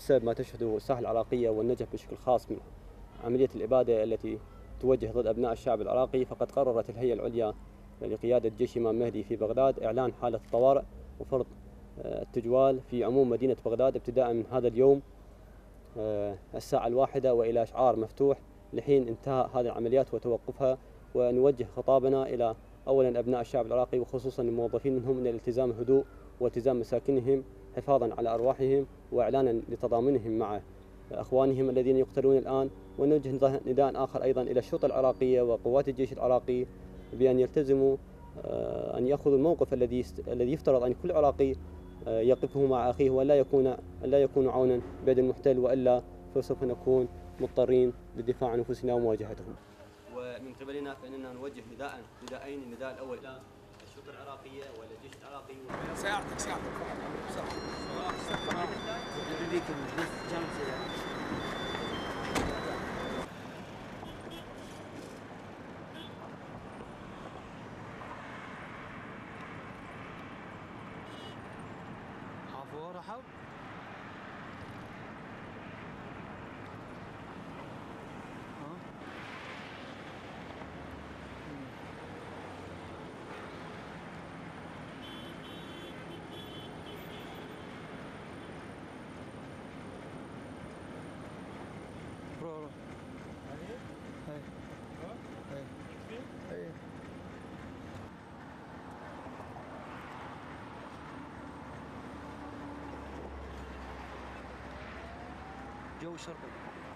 بسبب ما تشهده الساحة العراقية والنجف بشكل خاص من عملية الإبادة التي توجه ضد أبناء الشعب العراقي، فقد قررت الهيئة العليا لقيادة جيش الإمام المهدي في بغداد إعلان حالة الطوارئ وفرض التجوال في عموم مدينة بغداد ابتداء من هذا اليوم الساعة 1 وإلى إشعار مفتوح لحين انتهاء هذه العمليات وتوقفها. ونوجه خطابنا إلى أولا أبناء الشعب العراقي وخصوصا الموظفين منهم من الالتزام الهدوء والتزام مساكنهم حفاظا على أرواحهم وإعلانا لتضامنهم مع أخوانهم الذين يقتلون الآن. ونوجه نداء آخر أيضا إلى الشرطة العراقية وقوات الجيش العراقي بأن يلتزموا أن يأخذوا الموقف الذي يفترض أن كل عراقي يقفه مع أخيه ولا يكون عونا بيد المحتل، وإلا فسوف نكون مضطرين للدفاع عن أنفسنا ومواجهتهم. ومن قبلنا فإننا نوجه نداءين، النداء الأول إلى الشرطة العراقية والجيش العراقي. سيارتك حافظوا راحوا جو الشرطة.